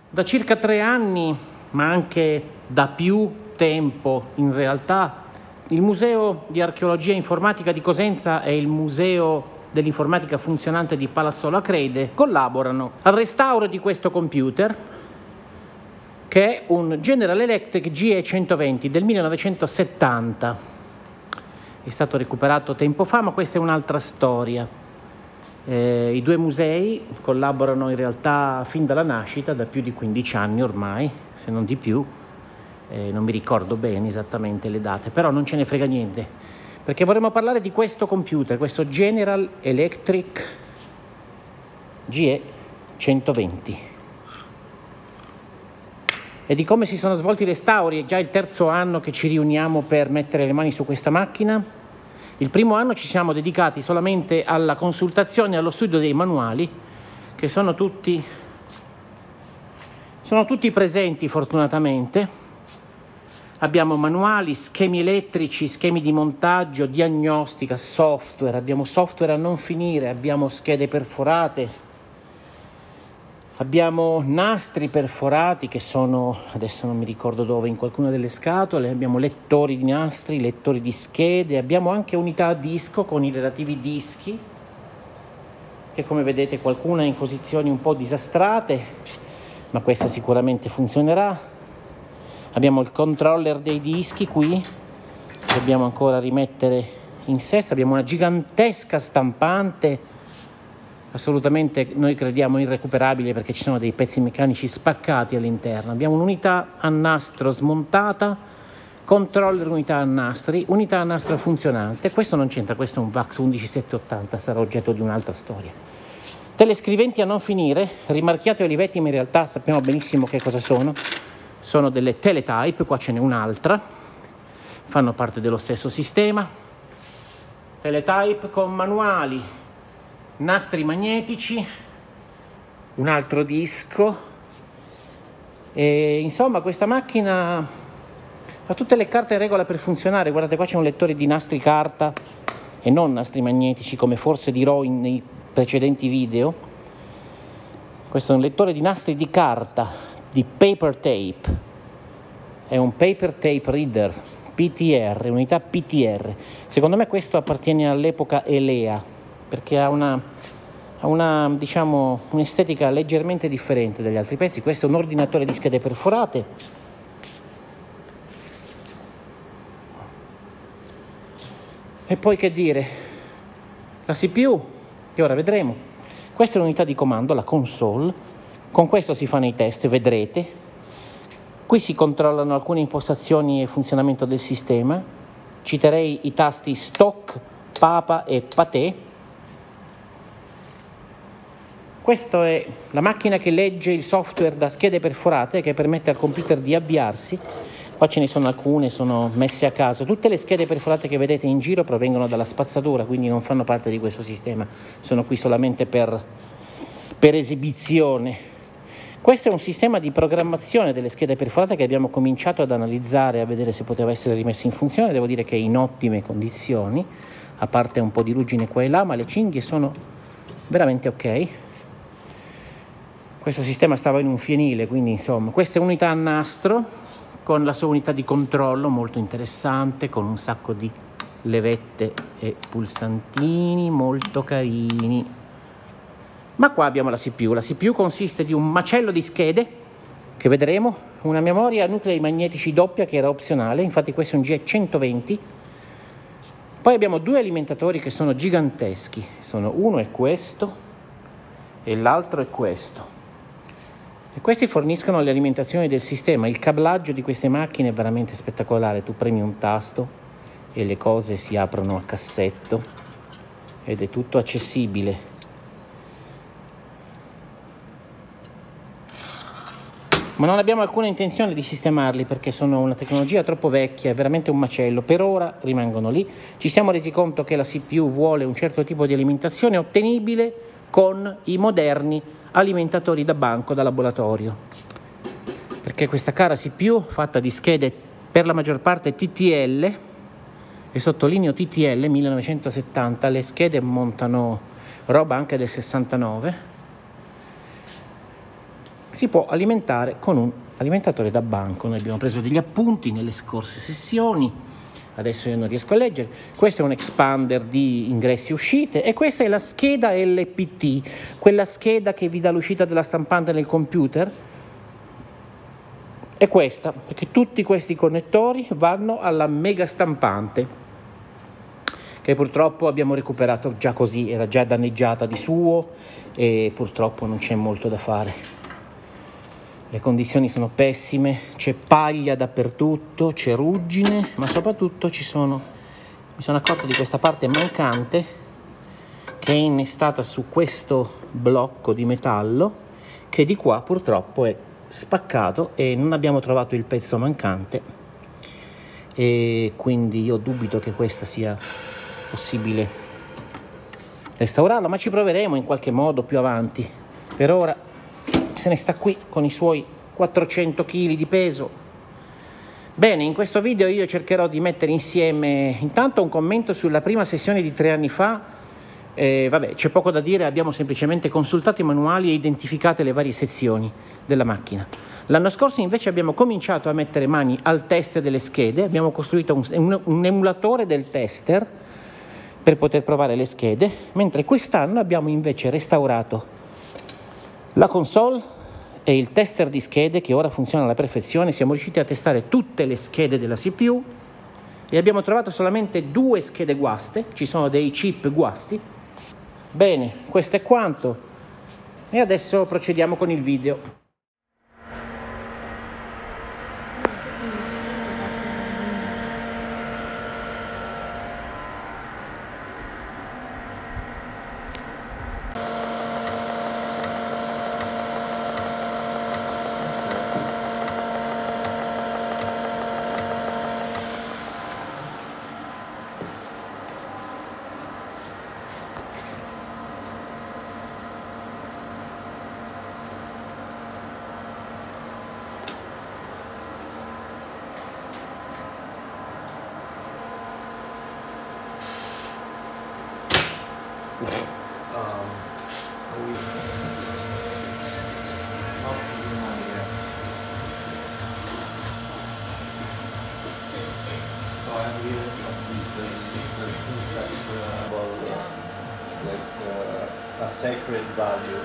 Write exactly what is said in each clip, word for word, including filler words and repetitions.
Da circa tre anni, ma anche da più tempo in realtà, il Museo di Archeologia Informatica di Cosenza e il Museo dell'Informatica Funzionante di Palazzolo Acrede collaborano al restauro di questo computer, che è un General Electric G E centoventi del millenovecentosettanta. È stato recuperato tempo fa, ma questa è un'altra storia. Eh, I due musei collaborano in realtà fin dalla nascita, da più di quindici anni ormai, se non di più. Eh, non mi ricordo bene esattamente le date, però non ce ne frega niente, perché vorremmo parlare di questo computer, questo General Electric G E centoventi, e di come si sono svolti i restauri. È già il terzo anno che ci riuniamo per mettere le mani su questa macchina. Il primo anno ci siamo dedicati solamente alla consultazione e allo studio dei manuali, che sono tutti, sono tutti presenti fortunatamente. Abbiamo manuali, schemi elettrici, schemi di montaggio, diagnostica, software, abbiamo software a non finire, abbiamo schede perforate, abbiamo nastri perforati che sono, adesso non mi ricordo dove, in qualcuna delle scatole, abbiamo lettori di nastri, lettori di schede, abbiamo anche unità a disco con i relativi dischi, che come vedete qualcuna è in posizioni un po' disastrate, ma questa sicuramente funzionerà. Abbiamo il controller dei dischi qui, dobbiamo ancora rimettere in sesto. Abbiamo una gigantesca stampante, assolutamente noi crediamo irrecuperabile perché ci sono dei pezzi meccanici spaccati all'interno. Abbiamo un'unità a nastro smontata, controller unità a nastri, unità a nastro funzionante. Questo non c'entra, questo è un VAX undici sette ottanta, sarà oggetto di un'altra storia. Telescriventi a non finire, rimarchiato Olivetti, ma in realtà sappiamo benissimo che cosa sono. Sono delle teletype, qua ce n'è un'altra, fanno parte dello stesso sistema. Teletype con manuali, nastri magnetici, un altro disco, e insomma questa macchina ha tutte le carte in regola per funzionare. Guardate, qua c'è un lettore di nastri carta e non nastri magnetici, come forse dirò in, nei precedenti video. Questo è un lettore di nastri di carta, di paper tape, è un paper tape reader, P T R, unità P T R. Secondo me questo appartiene all'epoca Elea, perché ha una, ha una, diciamo, un'estetica leggermente differente dagli altri pezzi. Questo è un ordinatore di schede perforate. E poi che dire, la C P U, che ora vedremo. Questa è l'unità di comando, la console. Con questo si fanno i test, vedrete. Qui si controllano alcune impostazioni e funzionamento del sistema. Citerei i tasti Stock, Papa e Paté. Questa è la macchina che legge il software da schede perforate, che permette al computer di avviarsi. Qua ce ne sono alcune, sono messe a caso. Tutte le schede perforate che vedete in giro provengono dalla spazzatura, quindi non fanno parte di questo sistema. Sono qui solamente per, per esibizione. Questo è un sistema di programmazione delle schede perforate che abbiamo cominciato ad analizzare, a vedere se poteva essere rimesso in funzione. Devo dire che è in ottime condizioni, a parte un po' di ruggine qua e là, ma le cinghie sono veramente ok. Questo sistema stava in un fienile, quindi insomma, questa è un'unità a nastro con la sua unità di controllo molto interessante, con un sacco di levette e pulsantini molto carini. Ma qua abbiamo la C P U. La C P U consiste di un macello di schede, che vedremo, una memoria a nuclei magnetici doppia che era opzionale, infatti questo è un G E centoventi. Poi abbiamo due alimentatori che sono giganteschi, sono uno è questo e l'altro è questo. E questi forniscono le alimentazioni del sistema. Il cablaggio di queste macchine è veramente spettacolare. Tu premi un tasto e le cose si aprono a cassetto ed è tutto accessibile. Ma non abbiamo alcuna intenzione di sistemarli perché sono una tecnologia troppo vecchia, è veramente un macello. Per ora rimangono lì. Ci siamo resi conto che la C P U vuole un certo tipo di alimentazione ottenibile con i moderni alimentatori da banco, da laboratorio. Perché questa cara C P U, fatta di schede per la maggior parte T T L, e sottolineo T T L millenovecentosettanta, le schede montano roba anche del sessantanove, si può alimentare con un alimentatore da banco. Noi abbiamo preso degli appunti nelle scorse sessioni, adesso io non riesco a leggere. Questo è un expander di ingressi e uscite e questa è la scheda L P T, quella scheda che vi dà l'uscita della stampante nel computer. È questa, perché tutti questi connettori vanno alla mega stampante, che purtroppo abbiamo recuperato già così, era già danneggiata di suo e purtroppo non c'è molto da fare. Le condizioni sono pessime, c'è paglia dappertutto, c'è ruggine, ma soprattutto ci sono, mi sono accorto di questa parte mancante che è innestata su questo blocco di metallo che di qua purtroppo è spaccato e non abbiamo trovato il pezzo mancante, e quindi io dubito che questa sia possibile restaurarla, ma ci proveremo in qualche modo più avanti. Per ora se ne sta qui con i suoi quattrocento chili di peso. Bene, in questo video io cercherò di mettere insieme intanto un commento sulla prima sessione di tre anni fa. Eh, vabbè, c'è poco da dire, abbiamo semplicemente consultato i manuali e identificate le varie sezioni della macchina. L'anno scorso invece abbiamo cominciato a mettere mani al test delle schede, abbiamo costruito un, un, un emulatore del tester per poter provare le schede, mentre quest'anno abbiamo invece restaurato la console e il tester di schede che ora funziona alla perfezione. Siamo riusciti a testare tutte le schede della C P U e abbiamo trovato solamente due schede guaste, ci sono dei chip guasti. Bene, questo è quanto e adesso procediamo con il video. A sacred value.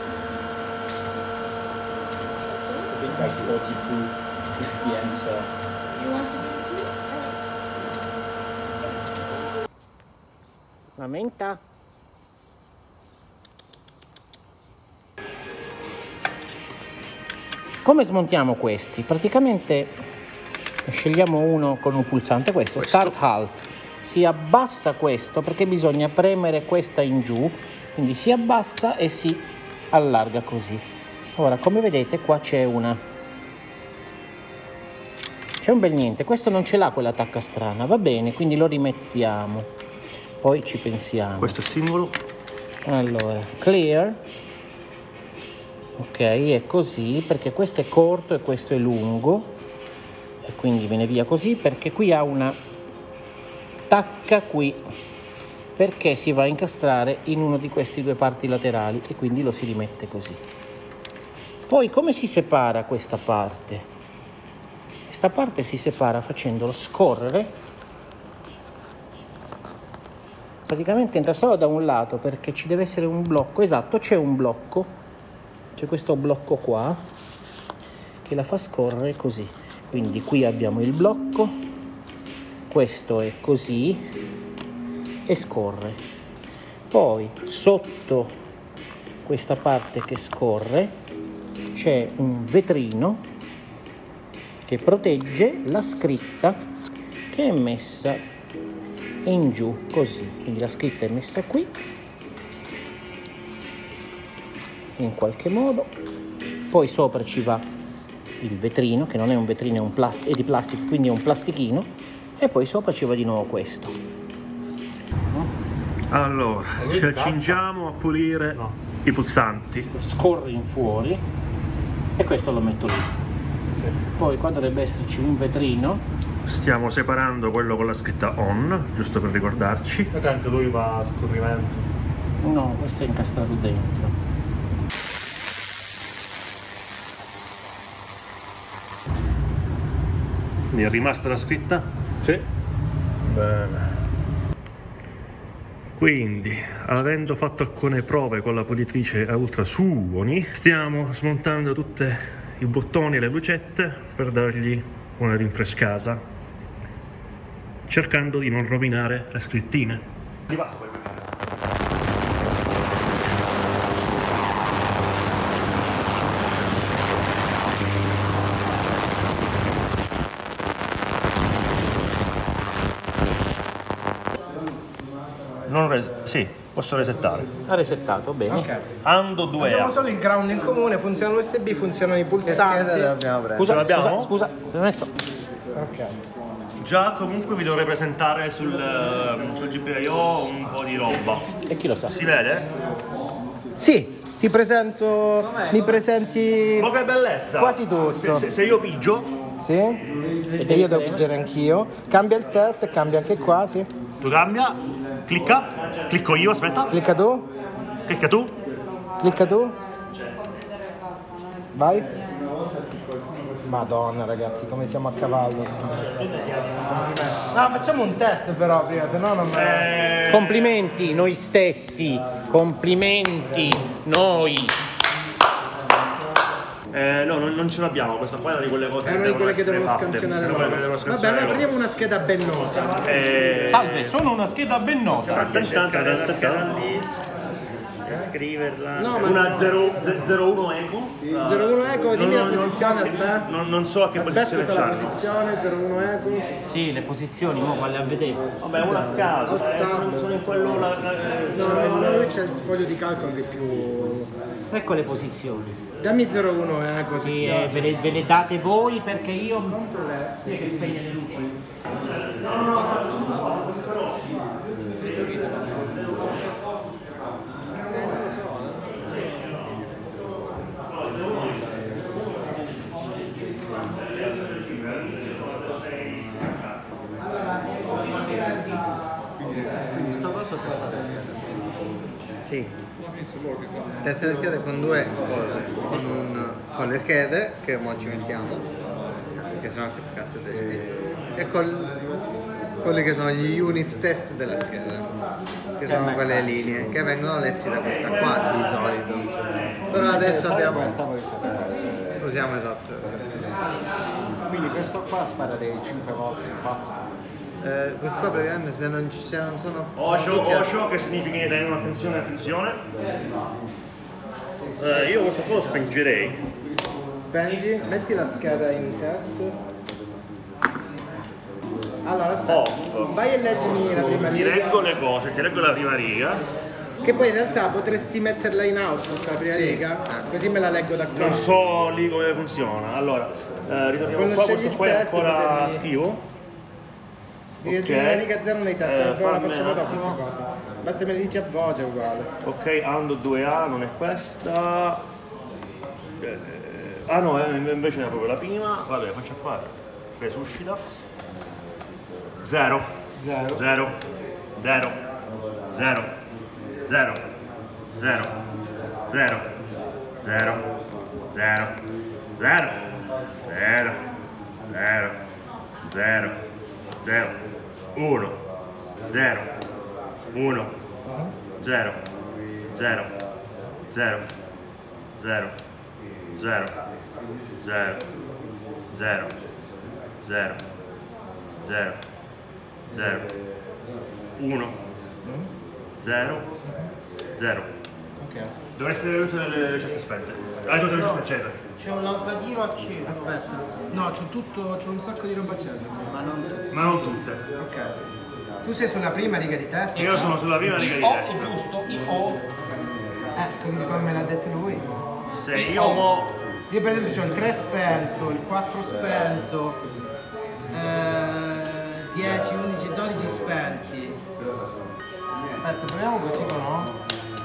I think like forty-two is the answer. You want to do it? Lamenta. Come smontiamo questi? Praticamente scegliamo uno con un pulsante, questo, questo. Start Halt. Si abbassa questo perché bisogna premere questa in giù, quindi si abbassa e si allarga così. Ora, come vedete qua c'è una c'è un bel niente, questo non ce l'ha quella tacca strana, va bene, quindi lo rimettiamo, poi ci pensiamo. Questo è il simbolo. Allora, clear. Ok, è così perché questo è corto e questo è lungo e quindi viene via così, perché qui ha una tacca qui perché si va a incastrare in uno di questi due parti laterali e quindi lo si rimette così. Poi come si separa questa parte? Questa parte si separa facendolo scorrere, praticamente entra solo da un lato perché ci deve essere un blocco, esatto, c'è un blocco, c'è questo blocco qua che la fa scorrere così, quindi qui abbiamo il blocco, questo è così e scorre. Poi sotto questa parte che scorre c'è un vetrino che protegge la scritta che è messa in giù così, quindi la scritta è messa qui in qualche modo, poi sopra ci va il vetrino che non è un vetrino, è, un plast- è di plastica, quindi è un plastichino, e poi sopra ci va di nuovo questo. Allora, ci accingiamo a pulire no. i pulsanti. Scorre in fuori e questo lo metto lì. Sì. Poi qua dovrebbe esserci un vetrino. Stiamo separando quello con la scritta on, giusto per ricordarci. E tanto lui va a scorrimento. No, questo è incastrato dentro. Quindi è rimasta la scritta? Sì. Bene. Quindi, avendo fatto alcune prove con la pulitrice a ultrasuoni, stiamo smontando tutti i bottoni e le lucette per dargli una rinfrescata, cercando di non rovinare le scrittine. Non res- sì, posso resettare. Ha resettato, bene. Ok. Ando due Abbiamo A. solo il ground in comune, funziona l'U S B, funzionano i pulsanti. Scusa, Ce l'abbiamo? scusa, scusa, messo. Ok. Già comunque vi dovrei presentare sul, eh, sul G P I O un po' di roba. E chi lo sa? Si vede? Sì, ti presento. Mi presenti. Ma che bellezza! Quasi tutto. Se, se- se io pigio, Sì? E io devo pigiare anch'io. Cambia il test e cambia anche qua, sì. tu cambia, clicca, clicco io, aspetta, Clicca tu, clicca tu. clicca tu. Vai. Madonna ragazzi, come siamo a cavallo. No, facciamo un test però prima, se no non Eh, Complimenti noi stessi, complimenti noi. eh, no, non, non ce l'abbiamo, questa qua è una di quelle cose È una di quelle che essere devono fatte. scansionare È una loro. di quelle che devono Vabbè, scansionare allora loro. prendiamo una scheda ben nota. Eh, Salve, sono una scheda ben nota. cercare la scheda lì e scriverla. No, ma Una zero uno Eco. zero uno Eco, dimmi Non- la non- posizione, non so che- aspetta. Non, non so a che Aspetta, posizione sa la c'hanno. posizione, zero uno Eco. Sì, le posizioni, mo quale a vedere. Vabbè, una a caso, eh, sono, sono in quello la, la- No, no, no, lui c'è il foglio di calcolo che è più. Ecco le posizioni. Dammi zero uno Eco, ti Sì, eh, spiace. ve, le, ve le date voi perché io sì, che spegne le luci. Quindi sto coso testa le schede. Sì. Testa le schede con due cose. Con, un, con le schede, che ora ci mettiamo, che sono anche cazzo testi, e con quelli che sono gli unit test delle schede, che sono quelle linee che vengono letti da questa qua di solito. Però adesso abbiamo. Usiamo esatto. Quindi questo qua spara dei cinque volte fa. Eh, questo qua praticamente se non, ci, se non sono. Osho, tutti a- Osho, che significa che dai attenzione, attenzione. Eh, io questo qua lo spengerei. Spengi, metti la scheda in test. Allora, aspetta. Off. Vai e leggimi la prima Ti riga. leggo le cose, ti leggo la prima riga. Che poi in realtà potresti metterla in house questa prima riga. Così me la leggo da qua. Non so lì come funziona. Allora, eh, ritorniamo Quando qua, scegli questo il qua è test ancora potevi- attivo. Devi Ok. aggiungere una riga zero nei test, Eh, poi la fammi facciamo un dopo questa attimo. cosa. Basta me la dici a voce è uguale. Ok, Ando due A, non è questa. Eh, ah no, eh, invece era proprio la prima. Vabbè, faccio qua. Resuscita. Zero. Zero. Zero. Zero. Zero. Zero. Zero. Zero. Zero. Zero. Zero. Zero. Zero. Zero. Zero. Uno. Zero. Uno. Zero. Zero. Zero. Zero. Zero. Zero. Zero. Zero. Zero. Zero. Uno. Zero. Zero. Ok. Dovreste avere tutte le ricette spente. Hai tutte le ricette accese. C'è un lampadino acceso. Aspetta. No, c'ho tutto. c'ho un sacco di roba accesa qui, ma non. Ma non tutte. Ok. Tu sei sulla prima riga di test? Io sono sulla prima riga di O, testa. giusto, io ho. Eh, quindi come me l'ha detto lui. Se io mo... Io per esempio ho il tre spento, il quattro spento, eh, dieci, undici, dodici spenti. Aspetta, proviamo così o no?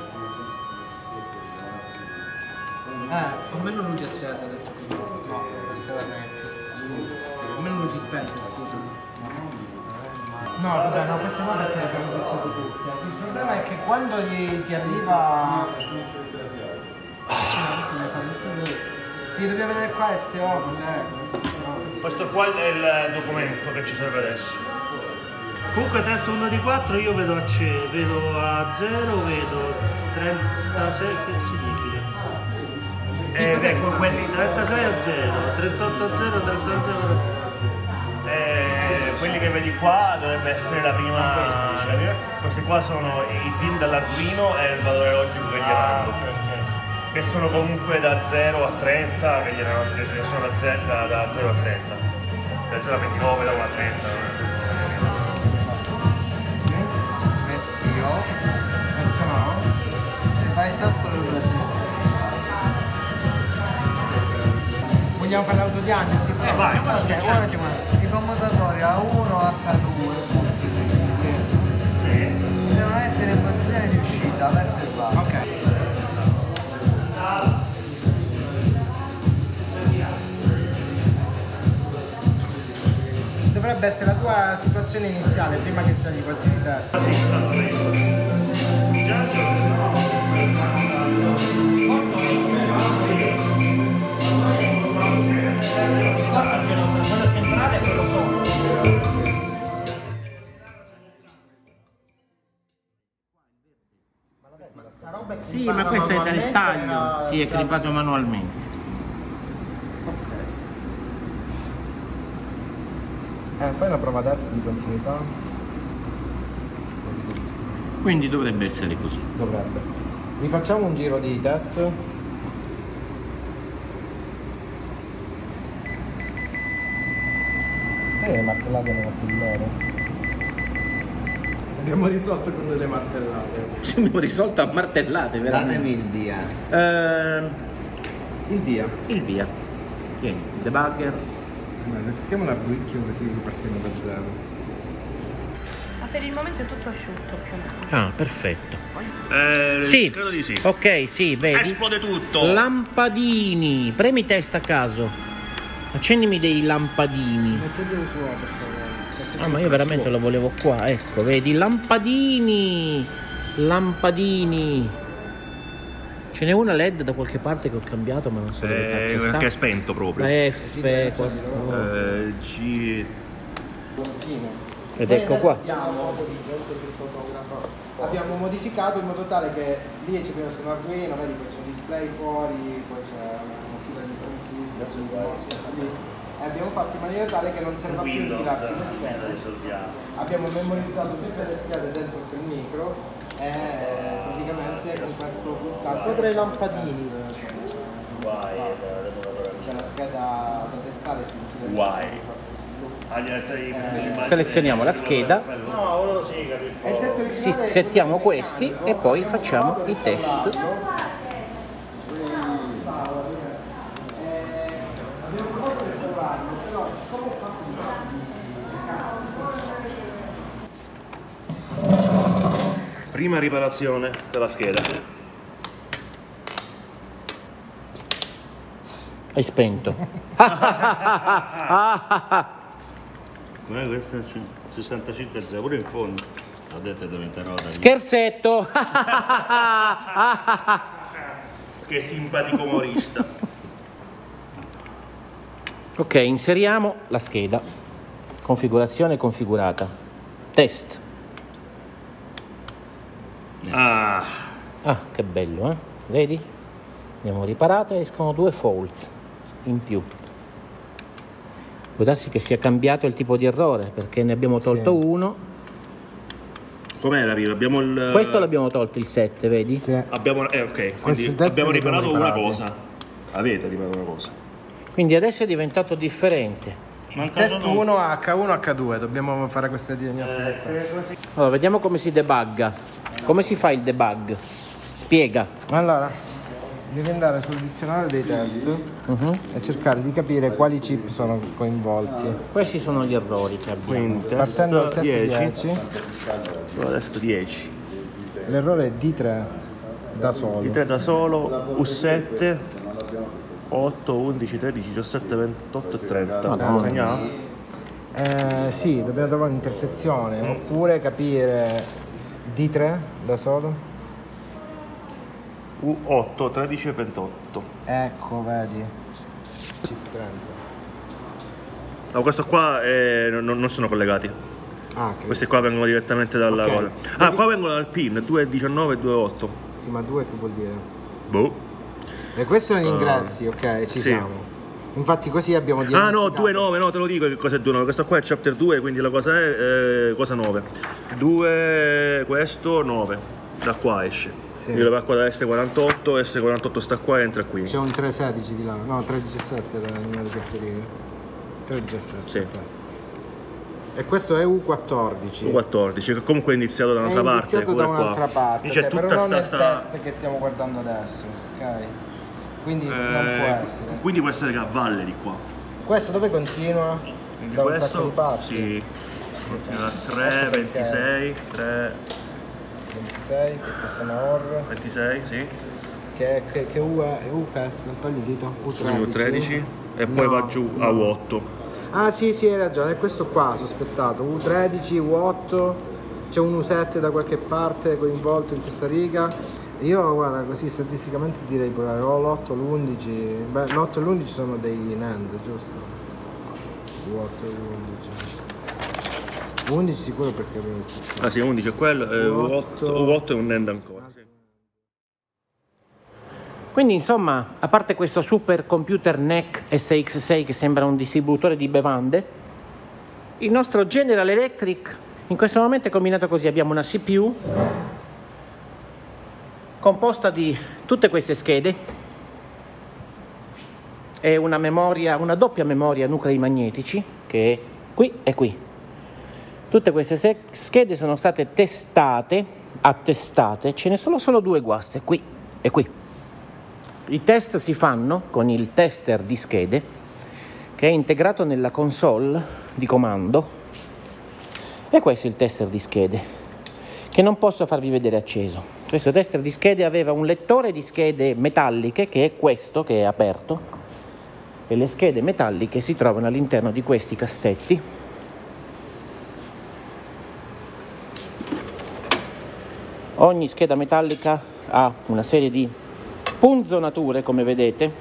Eh, con meno luci accese adesso. No, questa da me. Con meno luci spente, scusami. No, vabbè, no, queste no perché le abbiamo testate tutte. Il problema è che quando gli, ti arriva... No, questo deve fare tutto così. Sì, dobbiamo vedere qua S O, cos'è? Questo qua è il documento che ci serve adesso. Comunque test uno di quattro io vedo a C, vedo a zero, vedo trentasei, che significa? Sì, Eh, cos'è ecco, questo? quelli trentasei a zero, trentotto a zero, trentotto a zero. Eh, quelli che vedi qua dovrebbe essere la prima. Questi qua sono i pin dell'Arduino e il valore logico che gli hanno. Che sono comunque da zero a trenta, che, gliene hanno, che sono da, zero, da, da zero a trenta. Da zero a ventinove, da uno a trenta. Metti io S no? e fai stato quello che Vogliamo fare l'autodiagnosi? Eh, vai. Ok, guarda, i commutatori A uno H due Sì. devono essere in posizione di uscita verso il basso. Ok. Dovrebbe essere la tua situazione iniziale prima che scegli qualsiasi test. Ah, sì, già quello centrale e quello sotto. Sì, ma questo è del taglio, sì, è clippato manualmente. Eh, fai una prova adesso di continuità. Quindi dovrebbe essere così. Dovrebbe. Rifacciamo un giro di test. Eh, le martellate le martellare. Abbiamo risolto con delle martellate. Ci abbiamo risolto a martellate, Datemi veramente. il via. Eh, Il via. il via. Tieni, il debugger. Resettiamo l'Arduino così ripartiamo da zero. Ma per il momento è tutto asciutto più o meno. Ah, perfetto. Eh, Sì. credo di sì. Ok, sì, vedi. Esplode tutto. Lampadini. Premi testa a caso. Accendimi dei lampadini. Mettetelo su, per favore. Ah, ma io veramente lo volevo qua, ecco, vedi, lampadini, lampadini. Ce n'è una L E D da qualche parte che ho cambiato, ma non so dove Eh, cazzo sta. perché è spento proprio. La F, qualcosa. Eh, G. Ed ecco qua. Abbiamo modificato in modo tale che lì ci abbiamo su un Arduino, vedi che c'è un display fuori, poi c'è una fila di transistor, lì. E abbiamo fatto in maniera tale che non serva più Windows tirarci le la schede. risolviamo. Abbiamo memorizzato tutte le schede dentro quel micro e praticamente con questo pulsante potrei lampadini. Guai, C'è la scheda da testare, si infila. Guai. Ah, gliela stai- Selezioniamo la scheda, No, volevo sì, capito. E il test si- originale è settiamo quello questi meccanico, e poi abbiamo facciamo provato a i test. installarlo. Eh, abbiamo provato a restaurarlo, però siccome ho fatto un Prima riparazione della scheda. Hai spento. Com'è questa? sessantacinque zero, pure in fondo. Ho detto che diventerò da Scherzetto. Che simpatico umorista. Ok, inseriamo la scheda. Configurazione configurata. Test. Ah, Ah, che bello, eh? Vedi? Abbiamo riparato e escono due fault in più. Può darsi che sia cambiato il tipo di errore, perché ne abbiamo tolto uno. com'era prima? Abbiamo il. Questo l'abbiamo tolto il sette, vedi? Sì. Abbiamo. Eh, ok, Questi quindi test abbiamo li riparato abbiamo una riparati. cosa. Avete riparato una cosa. Quindi adesso è diventato differente. Manca Test solo- uno H uno H due, dobbiamo fare queste diagnostiche qua. Allora, vediamo come si debugga. Come si fa il debug? Spiega. Allora, devi andare sul dizionario dei test e cercare di capire quali chip sono coinvolti. Questi sono gli errori che abbiamo. Quindi, Partendo dal test dieci. dieci, Adesso dieci. l'errore è D tre da solo. I tre da solo, U sette, otto, undici, tredici, diciassette, ventotto e trenta. Madonna. Segniamo? Eh, sì, dobbiamo trovare un'intersezione, oppure capire D tre da solo. U otto, tredici e ventotto. Ecco, vedi. Chip trenta. No, questo qua è, non, non sono collegati. Ah, che Questi qua vengono direttamente dalla Ok. cosa. Ah, qua vengono dal pin due diciannove e due otto. Sì, ma due che vuol dire? Boh. E questi sono gli ingressi, ok, ci sì. siamo. Infatti così abbiamo Ah no, diagnosticato. due nove, no, te lo dico che cosa è due nove. Questo qua è chapter due, quindi la cosa è eh, cosa nove. due, questo nove. Da qua esce. Sì. Io lo va qua da S quarantotto, S quarantotto sta qua e entra qui. C'è un tre sedici di là, no, tre diciassette da una di queste righe. tre diciassette. Sì. ok. E questo è U quattordici. U quattordici, che comunque è iniziato da È un'altra parte. iniziato pure da un'altra qua. parte, C'è ok, tutta però non sta, è il sta... test che stiamo guardando adesso, ok? Quindi non Eh, può essere. Quindi può essere che a valle di qua. Questo dove continua? Quindi Da un questo, sacco di parti? sì. Continua tre, Ecco perché. ventisei, tre, ventisei, che questo è una O R. ventisei, sì. Che, che, che U è? U questo? Togli il dito. U tredici. U tredici e poi No, va giù a no. U otto. Ah sì, sì, hai ragione, è questo qua, sospettato. U tredici, U otto, c'è un U sette da qualche parte coinvolto in questa riga. Io, guarda, così statisticamente direi pure o l'otto, l'undici. Beh, l'otto e l'undici sono dei NAND, giusto? U otto e l'undici. undici sicuro perché avevo visto. Ah sì, undici è quello, e U U otto. otto, U otto è un N A N D ancora. Sì. Quindi insomma, a parte questo super computer N E C S X sei che sembra un distributore di bevande, il nostro General Electric in questo momento è combinato così: abbiamo una C P U composta di tutte queste schede e una memoria, una doppia memoria nuclei magnetici che è qui e qui. Tutte queste se- schede sono state testate, attestate, ce ne sono solo due guaste, qui e qui. I test si fanno con il tester di schede che è integrato nella console di comando, e questo è il tester di schede che non posso farvi vedere acceso. Questo tester di schede aveva un lettore di schede metalliche, che è questo che è aperto, e le schede metalliche si trovano all'interno di questi cassetti. Ogni scheda metallica ha una serie di punzonature, come vedete,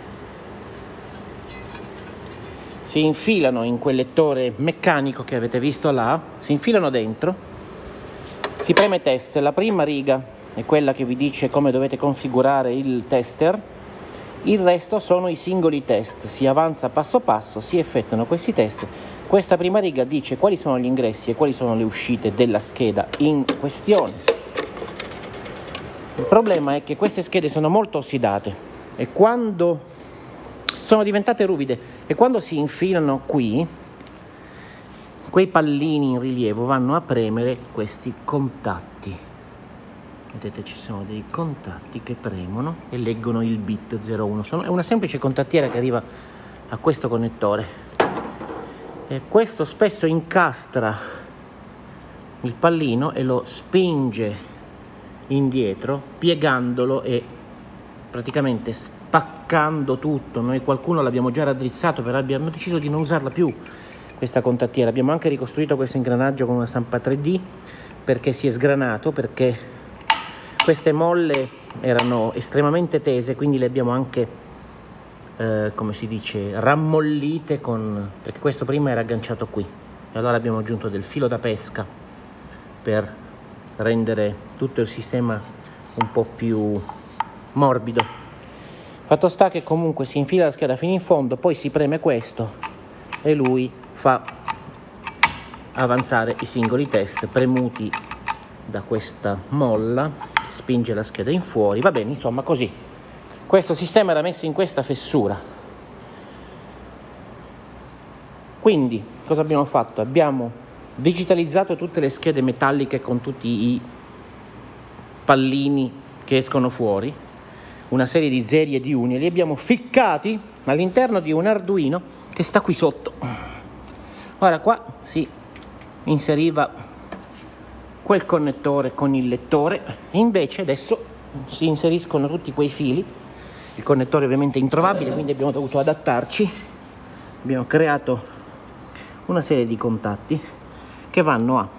si infilano in quel lettore meccanico che avete visto là, si infilano dentro, si preme test, la prima riga è quella che vi dice come dovete configurare il tester, il resto sono i singoli test, si avanza passo passo, si effettuano questi test. Questa prima riga dice quali sono gli ingressi e quali sono le uscite della scheda in questione. Il problema è che queste schede sono molto ossidate e quando sono diventate ruvide e quando si infilano qui, quei pallini in rilievo vanno a premere questi contatti. Vedete, ci sono dei contatti che premono e leggono il bit zero uno. Sono, è una semplice contattiera che arriva a questo connettore e questo spesso incastra il pallino e lo spinge indietro, piegandolo e praticamente spaccando tutto. Noi qualcuno l'abbiamo già raddrizzato, però abbiamo deciso di non usarla più questa contattiera. Abbiamo anche ricostruito questo ingranaggio con una stampa tre D perché si è sgranato, perché queste molle erano estremamente tese, quindi le abbiamo anche eh, come si dice, rammollite con, perché questo prima era agganciato qui e allora abbiamo aggiunto del filo da pesca per rendere tutto il sistema un po' più morbido. Fatto sta che comunque si infila la scheda fino in fondo, poi si preme questo e lui fa avanzare i singoli test premuti da questa molla che spinge la scheda in fuori. Va bene, insomma, così questo sistema era messo in questa fessura. Quindi cosa abbiamo fatto? Abbiamo digitalizzato tutte le schede metalliche con tutti i pallini che escono fuori, una serie di zeri e di uni, e li abbiamo ficcati all'interno di un Arduino che sta qui sotto. Ora qua si inseriva quel connettore con il lettore, e invece adesso si inseriscono tutti quei fili. Il connettore ovviamente è introvabile, quindi abbiamo dovuto adattarci. Abbiamo creato una serie di contatti che vanno a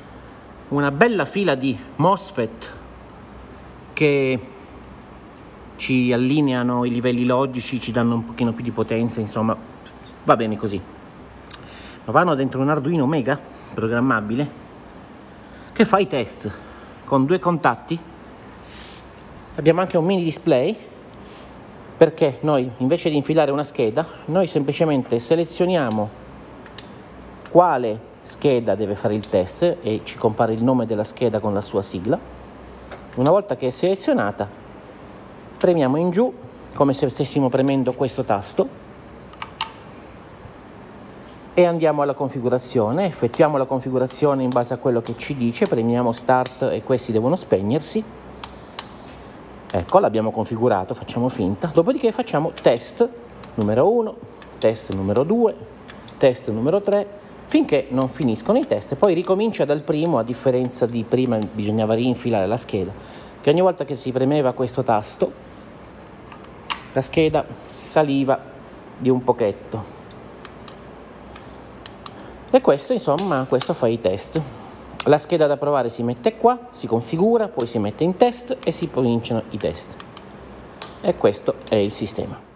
una bella fila di MOSFET che ci allineano i livelli logici, ci danno un pochino più di potenza, insomma va bene così. Ma vanno dentro un Arduino Mega programmabile che fa i test con due contatti. Abbiamo anche un mini display, perché noi invece di infilare una scheda, noi semplicemente selezioniamo quale scheda deve fare il test e ci compare il nome della scheda con la sua sigla. Una volta che è selezionata, premiamo in giù come se stessimo premendo questo tasto e andiamo alla configurazione, effettuiamo la configurazione in base a quello che ci dice, premiamo start e questi devono spegnersi. Ecco, l'abbiamo configurato, facciamo finta, dopodiché facciamo test numero uno, test numero due, test numero tre, finché non finiscono i test, poi ricomincia dal primo, a differenza di prima bisognava rinfilare la scheda, che ogni volta che si premeva questo tasto la scheda saliva di un pochetto. E questo, insomma, questo fa i test. La scheda da provare si mette qua, si configura, poi si mette in test e si cominciano i test. E questo è il sistema.